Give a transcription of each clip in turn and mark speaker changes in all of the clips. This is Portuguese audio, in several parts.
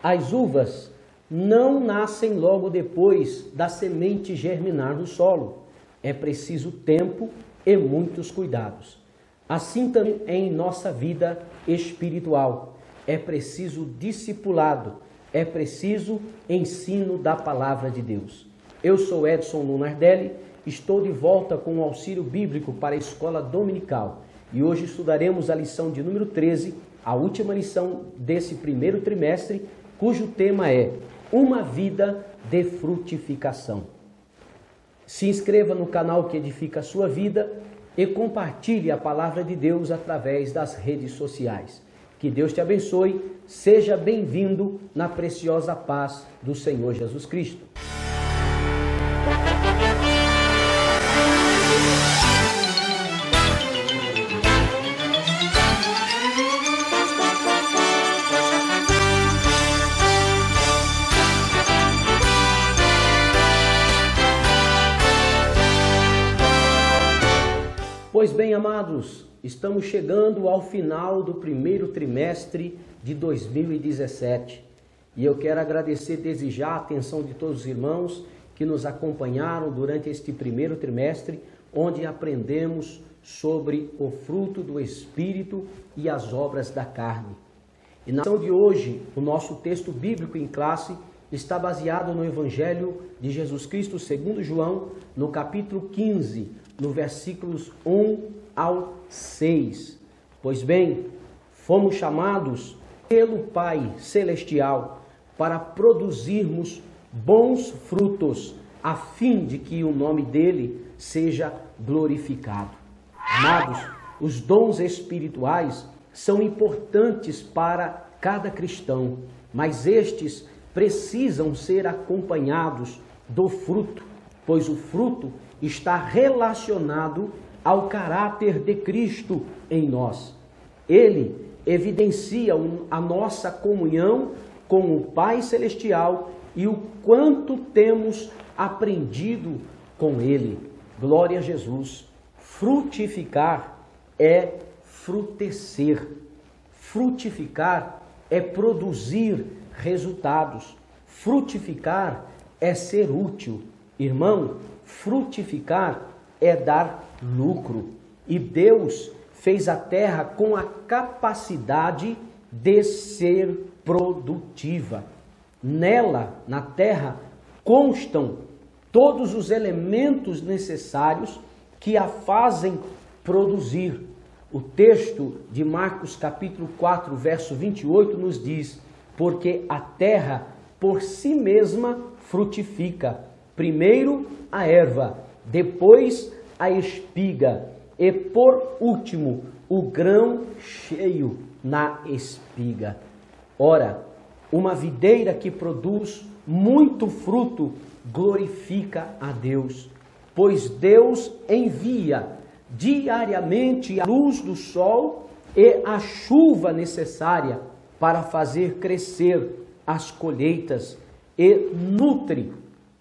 Speaker 1: As uvas não nascem logo depois da semente germinar no solo. É preciso tempo e muitos cuidados. Assim também em nossa vida espiritual. É preciso discipulado, é preciso ensino da palavra de Deus. Eu sou Edson Lunardelli, estou de volta com o auxílio bíblico para a escola dominical e hoje estudaremos a lição de número 13, a última lição desse primeiro trimestre, cujo tema é Uma Vida de Frutificação. Se inscreva no canal que edifica a sua vida e compartilhe a palavra de Deus através das redes sociais. Que Deus te abençoe, seja bem-vindo na preciosa paz do Senhor Jesus Cristo. Pois bem, amados, estamos chegando ao final do primeiro trimestre de 2017 e eu quero agradecer desde já a atenção de todos os irmãos que nos acompanharam durante este primeiro trimestre, onde aprendemos sobre o fruto do Espírito e as obras da carne. E na lição de hoje, o nosso texto bíblico em classe está baseado no Evangelho de Jesus Cristo segundo João, no capítulo 15, no versículos 1 ao 6. Pois bem, fomos chamados pelo Pai Celestial para produzirmos bons frutos, a fim de que o nome dele seja glorificado. Amados, os dons espirituais são importantes para cada cristão, mas estes precisam ser acompanhados do fruto, pois o fruto está relacionado ao caráter de Cristo em nós. Ele evidencia a nossa comunhão com o Pai Celestial e o quanto temos aprendido com Ele. Glória a Jesus. Frutificar é frutecer. Frutificar é produzir resultados. Frutificar é ser útil. Irmão, frutificar é dar lucro. E Deus fez a terra com a capacidade de ser produtiva. Nela, na terra, constam todos os elementos necessários que a fazem produzir. O texto de Marcos capítulo 4, verso 28 nos diz: porque a terra por si mesma frutifica. Primeiro a erva, depois a espiga e por último o grão cheio na espiga. Ora, uma videira que produz muito fruto glorifica a Deus, pois Deus envia diariamente a luz do sol e a chuva necessária para fazer crescer as colheitas e nutre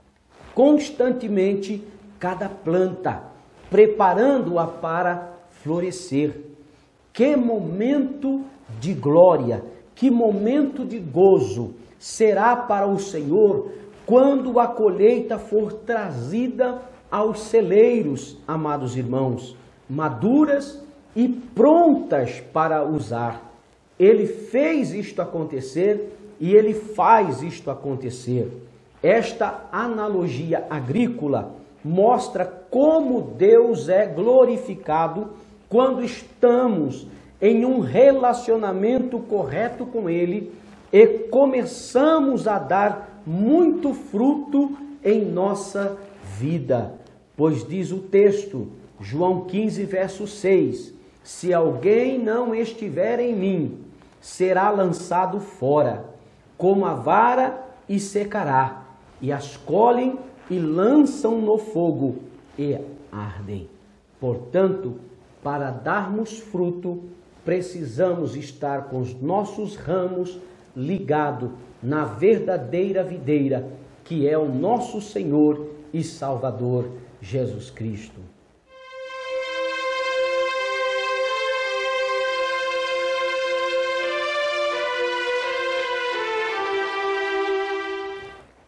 Speaker 1: constantemente cada planta, preparando-a para florescer. Que momento de glória, que momento de gozo será para o Senhor quando a colheita for trazida aos celeiros, amados irmãos, maduras e prontas para usar. Ele fez isto acontecer e ele faz isto acontecer. Esta analogia agrícola mostra como Deus é glorificado quando estamos em um relacionamento correto com Ele e começamos a dar muito fruto em nossa vida. Pois diz o texto, João 15, verso 6, se alguém não estiver em mim, será lançado fora, como a vara e secará. E as colhem e lançam no fogo e ardem. Portanto, para darmos fruto, precisamos estar com os nossos ramos ligados na verdadeira videira, que é o nosso Senhor e Salvador Jesus Cristo.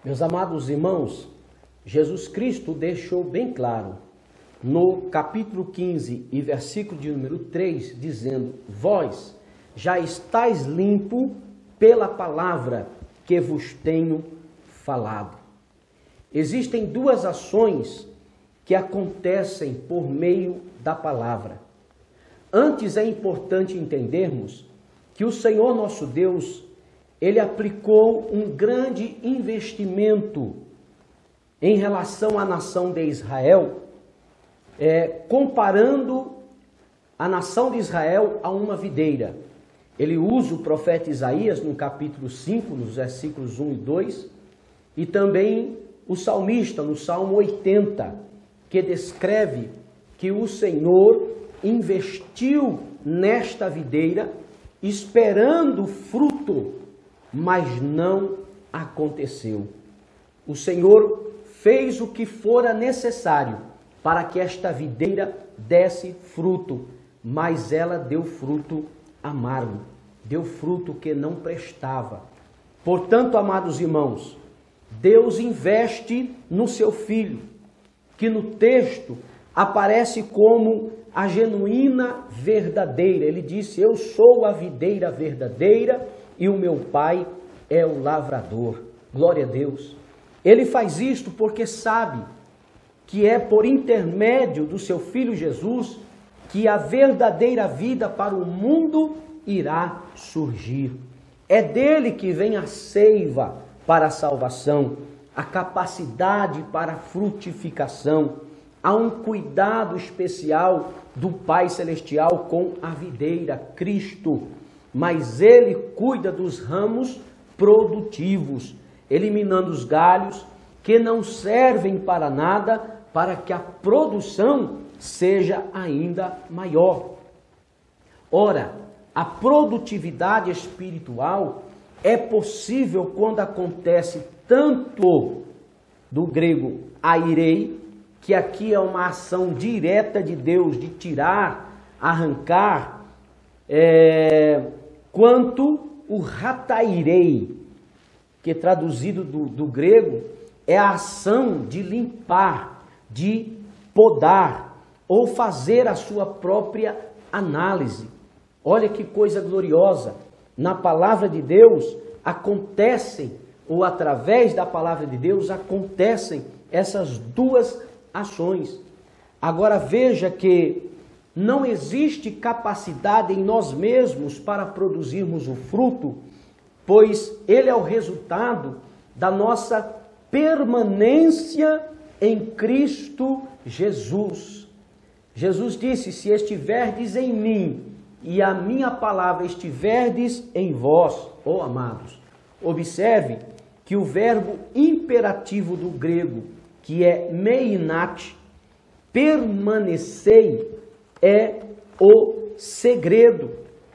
Speaker 1: Meus amados irmãos, Jesus Cristo deixou bem claro no capítulo 15 e versículo de número 3, dizendo: vós já estáis limpo pela palavra que vos tenho falado. Existem duas ações que acontecem por meio da palavra. Antes é importante entendermos que o Senhor nosso Deus, Ele aplicou um grande investimento em relação à nação de Israel, comparando a nação de Israel a uma videira. Ele usa o profeta Isaías no capítulo 5, nos versículos 1 e 2, e também o salmista no Salmo 80, que descreve que o Senhor investiu nesta videira, esperando fruto, mas não aconteceu. O Senhor fez o que fora necessário para que esta videira desse fruto, mas ela deu fruto amargo, deu fruto que não prestava. Portanto, amados irmãos, Deus investe no seu Filho, que no texto aparece como a genuína verdadeira. Ele disse: eu sou a videira verdadeira e o meu Pai é o lavrador. Glória a Deus. Ele faz isto porque sabe que é por intermédio do seu Filho Jesus que a verdadeira vida para o mundo irá surgir. É dele que vem a seiva para a salvação, a capacidade para a frutificação. Há um cuidado especial do Pai Celestial com a videira, Cristo, mas Ele cuida dos ramos produtivos, eliminando os galhos que não servem para nada, para que a produção seja ainda maior. Ora, a produtividade espiritual é possível quando acontece tanto do grego airei, que aqui é uma ação direta de Deus de tirar, arrancar, quanto o ratairei, que traduzido do grego é a ação de limpar, de podar ou fazer a sua própria análise. Olha que coisa gloriosa! Na palavra de Deus acontecem, ou através da palavra de Deus acontecem essas duas ações. Agora veja que não existe capacidade em nós mesmos para produzirmos o fruto, pois ele é o resultado da nossa permanência em Cristo Jesus. Jesus disse: se estiverdes em mim e a minha palavra estiverdes em vós, ó amados. Observe que o verbo imperativo do grego, que é meinat, permanecei, é o segredo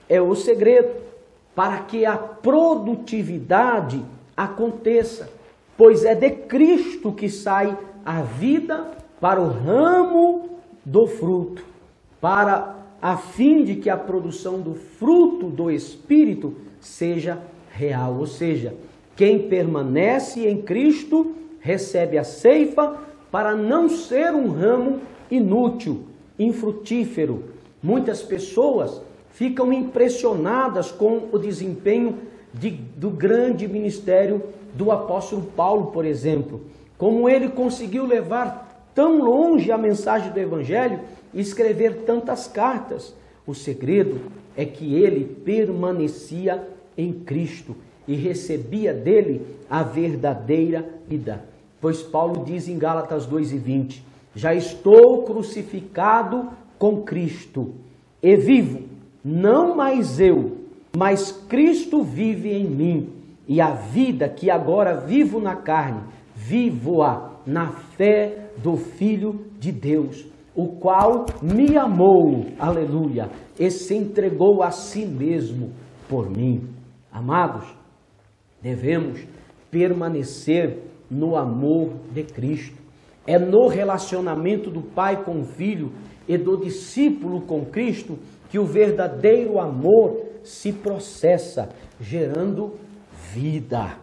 Speaker 1: para que a produtividade aconteça, pois é de Cristo que sai a vida para o ramo do fruto, a fim de que a produção do fruto do Espírito seja real, ou seja, quem permanece em Cristo recebe a ceifa para não ser um ramo inútil, infrutífero. Muitas pessoas ficam impressionadas com o desempenho do grande ministério do apóstolo Paulo, por exemplo. Como ele conseguiu levar tão longe a mensagem do Evangelho e escrever tantas cartas. O segredo é que ele permanecia em Cristo e recebia dele a verdadeira vida. Pois Paulo diz em Gálatas 2:20, já estou crucificado com Cristo e vivo, não mais eu, mas Cristo vive em mim. E a vida que agora vivo na carne, vivo-a na fé do Filho de Deus, o qual me amou, aleluia, e se entregou a si mesmo por mim. Amados, devemos permanecer no amor de Cristo. É no relacionamento do Pai com o Filho e do discípulo com Cristo que o verdadeiro amor se processa, gerando vida.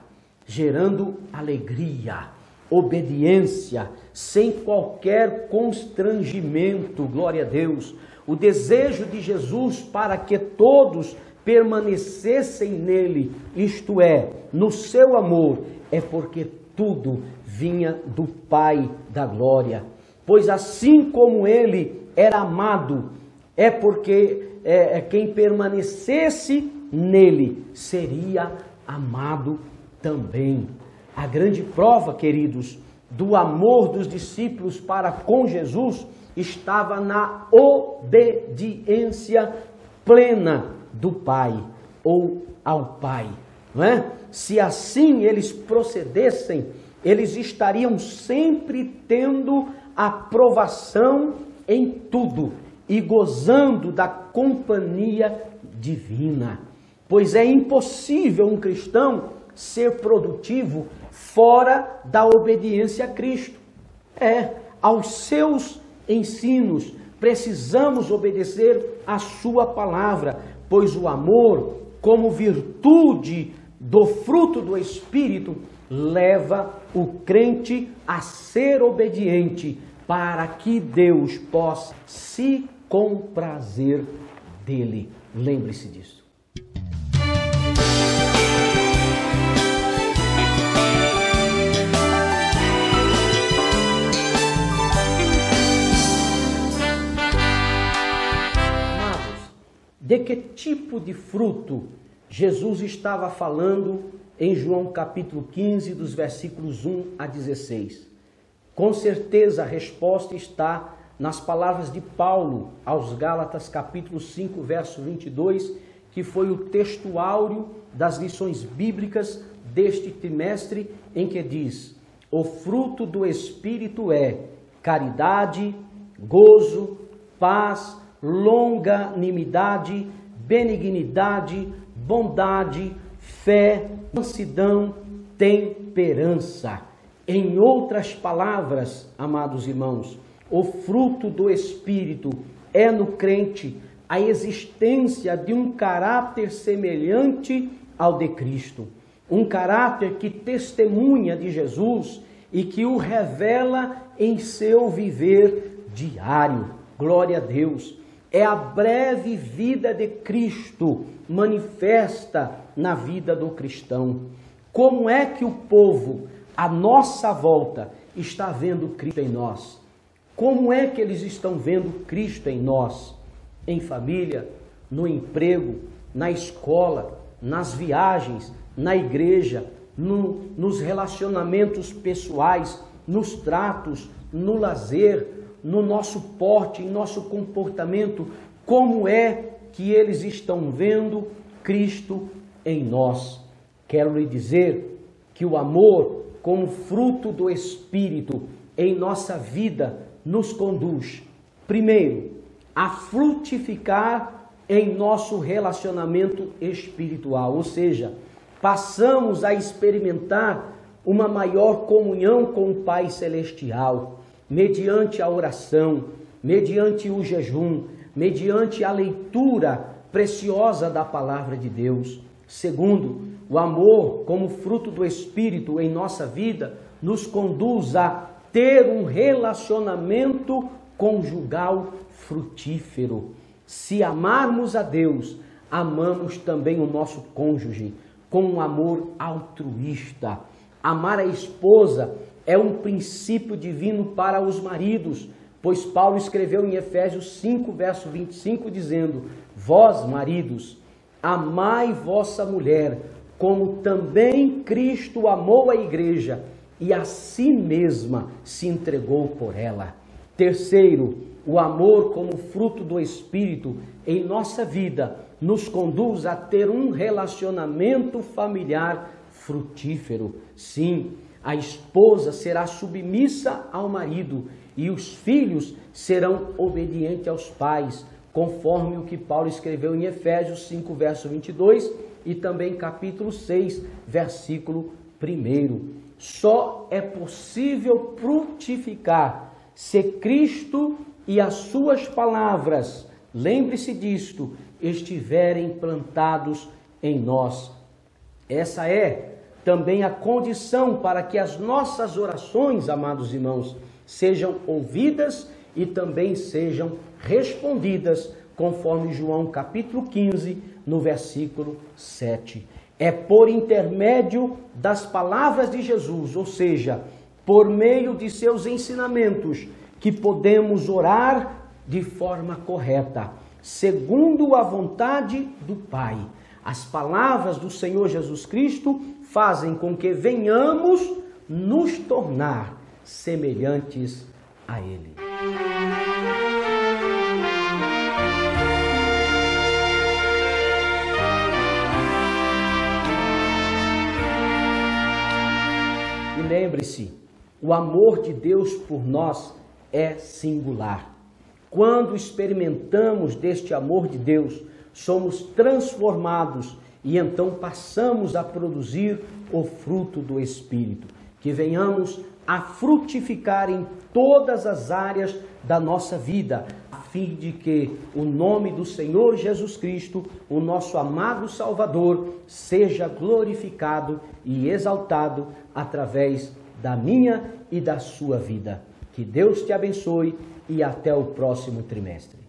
Speaker 1: gerando alegria, obediência, sem qualquer constrangimento, glória a Deus. O desejo de Jesus para que todos permanecessem nele, isto é, no seu amor, é porque tudo vinha do Pai da glória. Pois assim como ele era amado, é porque quem permanecesse nele seria amado também. A grande prova, queridos, do amor dos discípulos para com Jesus estava na obediência plena do Pai, ou ao Pai, não é? Se assim eles procedessem, eles estariam sempre tendo aprovação em tudo e gozando da companhia divina. Pois é impossível um cristão ser produtivo fora da obediência a Cristo. Aos seus ensinos, precisamos obedecer a sua palavra, pois o amor, como virtude do fruto do Espírito, leva o crente a ser obediente, para que Deus possa se comprazer dele. Lembre-se disso. De que tipo de fruto Jesus estava falando em João capítulo 15, dos versículos 1 a 16? Com certeza a resposta está nas palavras de Paulo aos Gálatas capítulo 5, verso 22, que foi o texto áureo das lições bíblicas deste trimestre, em que diz: o fruto do Espírito é caridade, gozo, paz, longanimidade, benignidade, bondade, fé, mansidão, temperança. Em outras palavras, amados irmãos, o fruto do Espírito é no crente a existência de um caráter semelhante ao de Cristo. Um caráter que testemunha de Jesus e que o revela em seu viver diário. Glória a Deus. É a breve vida de Cristo manifesta na vida do cristão. Como é que o povo à nossa volta está vendo Cristo em nós? Como é que eles estão vendo Cristo em nós? Em família, no emprego, na escola, nas viagens, na igreja, nos relacionamentos pessoais, nos tratos, no lazer, no nosso porte, em nosso comportamento. Como é que eles estão vendo Cristo em nós? Quero lhe dizer que o amor, como fruto do Espírito em nossa vida, nos conduz, primeiro, a frutificar em nosso relacionamento espiritual, ou seja, passamos a experimentar uma maior comunhão com o Pai Celestial, mediante a oração, mediante o jejum, mediante a leitura preciosa da Palavra de Deus. Segundo, o amor como fruto do Espírito em nossa vida nos conduz a ter um relacionamento conjugal frutífero. Se amarmos a Deus, amamos também o nosso cônjuge com um amor altruísta. Amar a esposa é um princípio divino para os maridos, pois Paulo escreveu em Efésios 5, verso 25, dizendo: vós, maridos, amai vossa mulher, como também Cristo amou a igreja e a si mesma se entregou por ela. Terceiro, o amor como fruto do Espírito em nossa vida nos conduz a ter um relacionamento familiar frutífero. Sim, a esposa será submissa ao marido e os filhos serão obedientes aos pais, conforme o que Paulo escreveu em Efésios 5, verso 22 e também capítulo 6, versículo 1. Só é possível frutificar se Cristo e as suas palavras, lembre-se disto, estiverem plantados em nós. Essa é também a condição para que as nossas orações, amados irmãos, sejam ouvidas e também sejam respondidas, conforme João capítulo 15, no versículo 7. É por intermédio das palavras de Jesus, ou seja, por meio de seus ensinamentos, que podemos orar de forma correta, segundo a vontade do Pai. As palavras do Senhor Jesus Cristo fazem com que venhamos nos tornar semelhantes a Ele. E lembre-se, o amor de Deus por nós é singular. Quando experimentamos deste amor de Deus, somos transformados e então passamos a produzir o fruto do Espírito. Que venhamos a frutificar em todas as áreas da nossa vida, a fim de que o nome do Senhor Jesus Cristo, o nosso amado Salvador, seja glorificado e exaltado através da minha e da sua vida. Que Deus te abençoe e até o próximo trimestre.